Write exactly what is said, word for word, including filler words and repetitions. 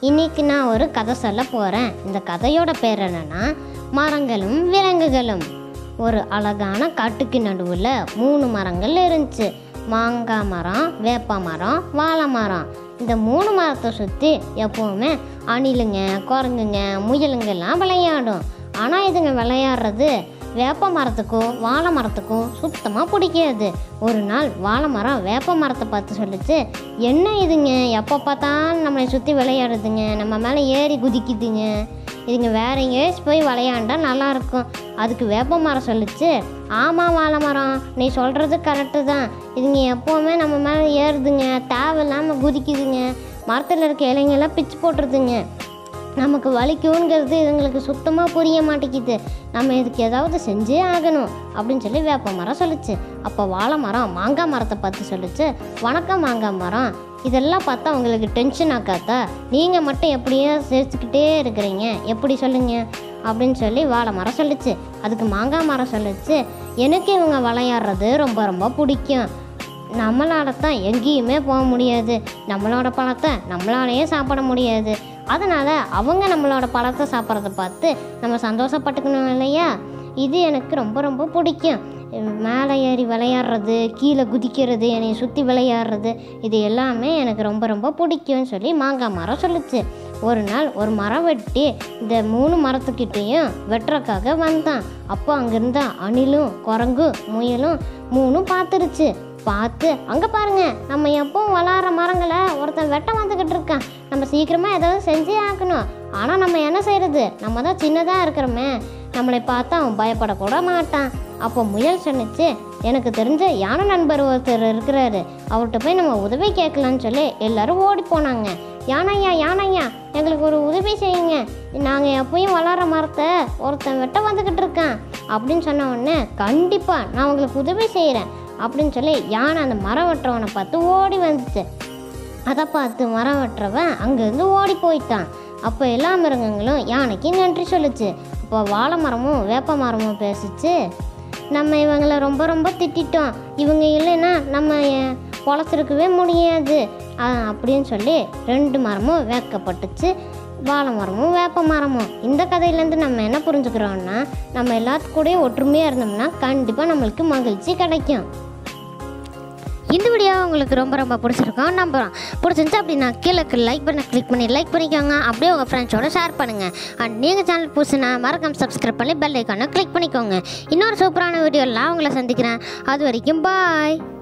இன்றைக்கி நான் ஒரு கதை சொல்ல போகிறேன். இந்த கதையோட பேர் என்னென்னா மரங்களும் விலங்குகளும். ஒரு அழகான காட்டுக்கு நடுவில் மூணு மரங்கள் இருந்துச்சு. மாங்காய் மரம், வேப்ப மரம், வாழை மரம். இந்த மூணு மரத்தை சுற்றி எப்போவுமே அணிலுங்க, குரங்குங்க, முயலுங்கெல்லாம் விளையாடும். ஆனால் இதுங்க விளையாடுறது வேப்ப மரத்துக்கும் வாழை மரத்துக்கும் சுத்தமாக பிடிக்காது. ஒரு நாள் வாழை மரம் வேப்ப மரத்தை பார்த்து சொல்லிச்சு, என்ன இதுங்க எப்போ பார்த்தாலும் நம்மளை சுற்றி விளையாடுதுங்க, நம்ம மேலே ஏறி குதிக்குதுங்க, இதுங்க வேற எங்கேயாச்சும் போய் விளையாண்டா நல்லாயிருக்கும். அதுக்கு வேப்ப மரம் சொல்லிச்சு, ஆமாம் வாழை மரம், நீ சொல்கிறது கரெக்டு தான், இதுங்க எப்போவுமே நம்ம மேலே ஏறுதுங்க, தேவையில்லாமல் குதிக்குதுங்க, மரத்தில் இருக்க இலைங்கெல்லாம் பிச்சு போட்டுருதுங்க, நமக்கு வலிக்குங்கிறது இதுங்களுக்கு சுத்தமாக புரிய மாட்டேங்குது, நம்ம இதுக்கு ஏதாவது செஞ்சே ஆகணும் அப்படின்னு சொல்லி வேப்ப மரம் சொல்லிச்சு. அப்போ வாழை மரம் மாங்காய் மரத்தை பார்த்து சொல்லிச்சு, வணக்கம் மாங்காய் மரம், இதெல்லாம் பார்த்தா உங்களுக்கு டென்ஷன் ஆக்காதா, நீங்கள் மட்டும் எப்படியோ சிரிச்சுக்கிட்டே இருக்கிறீங்க, எப்படி சொல்லுங்க அப்படின்னு சொல்லி வாழை மரம் சொல்லிச்சு. அதுக்கு மாங்காய் மரம் சொல்லிச்சு, எனக்கு இவங்க விளையாடுறது ரொம்ப ரொம்ப பிடிக்கும், நம்மளால தான் எங்கேயுமே போக முடியாது, நம்மளோட பழத்தை நம்மளாலேயே சாப்பிட முடியாது, அதனால் அவங்க நம்மளோட பழத்தை சாப்பிட்றத பார்த்து நம்ம சந்தோஷப்பட்டுக்கணும் இல்லையா, இது எனக்கு ரொம்ப ரொம்ப பிடிக்கும், மேலே ஏறி விளையாடுறது, கீழே குதிக்கிறது, என்னை சுற்றி விளையாடுறது, இது எல்லாமே எனக்கு ரொம்ப ரொம்ப பிடிக்கும்னு சொல்லி மாங்காய் மரம் சொல்லிச்சு. ஒரு நாள் ஒரு மரம் வெட்டி இந்த மூணு மரத்துக்கிட்டேயும் வெட்டுறக்காக வந்தான். அப்போ அங்கிருந்த அணிலும் குரங்கும் முயலும் மூணும் பார்த்துருச்சு. பார்த்து அங்கே பாருங்க, நம்ம எப்பவும் வளர்கிற மரங்களை ஒருத்தன் வெட்ட வந்துக்கிட்டு இருக்கான், நம்ம சீக்கிரமாக ஏதாவது செஞ்சே ஆக்கணும், ஆனால் நம்ம என்ன செய்கிறது, நம்ம தான் சின்னதாக இருக்கிறோமே, நம்மளை பார்த்தா அவன் பயப்படக்கூட மாட்டான். அப்போ முயல் சொன்னிச்சு, எனக்கு தெரிஞ்ச யானை நண்பர் ஒருத்தர் இருக்கிறாரு, அவர்கிட்ட போய் நம்ம உதவி கேட்கலான்னு சொல்லி எல்லோரும் ஓடி போனாங்க. யானையா யானையா எங்களுக்கு ஒரு உதவி செய்யுங்க, நாங்கள் எப்பயும் வளர்கிற மரத்தை ஒருத்தன் வெட்ட வந்துக்கிட்டு இருக்கான் அப்படின்னு சொன்ன உடனே, கண்டிப்பாக நான் உங்களுக்கு உதவி செய்கிறேன் அப்படின்னு சொல்லி யானை அந்த மரம் வெட்டுறவனை பார்த்து ஓடி வந்துச்சு. அதை பார்த்து மரம் வெட்டுறவன் அங்கேருந்து ஓடி போயிட்டான். அப்போ எல்லா மிருகங்களும் யானைக்கு நன்றி சொல்லிச்சு. அப்போ வாழை மரமும் வேப்ப மரமும் பேசிச்சு, நம்ம இவங்களை ரொம்ப ரொம்ப திட்டோம், இவங்க இல்லைன்னா நம்ம பொழைச்சிருக்கவே முடியாது அப்படின்னு சொல்லி ரெண்டு மரமும் வேக்கப்பட்டுச்சு, வாழை மரமும் வேப்ப மரமும். இந்த கதையிலேருந்து நம்ம என்ன புரிஞ்சுக்கிறோம்னா, நம்ம எல்லாத்துக்கூடயும் ஒற்றுமையாக இருந்தோம்னா கண்டிப்பாக நம்மளுக்கு மகிழ்ச்சி கிடைக்கும். இந்த வீடியோ உங்களுக்கு ரொம்ப ரொம்ப பிடிச்சிருக்கோம் நம்புகிறோம். பிடிச்சிருந்துச்சு அப்படின்னா கீழே லைக் பண்ண கிளிக் பண்ணி லைக் பண்ணிக்கோங்க, அப்படியே உங்கள் ஃப்ரெண்ட்ஸோட ஷேர் பண்ணுங்கள். அண்ட் நீங்கள் சேனல் புதுசுனா மறக்காம சப்ஸ்கிரைப் பண்ணி பெல் ஐக்கானை கிளிக் பண்ணிக்கோங்க. இன்னொரு சூப்பரான வீடியோலாம் உங்களை சந்திக்கிறேன். அது வரைக்கும் பாய்.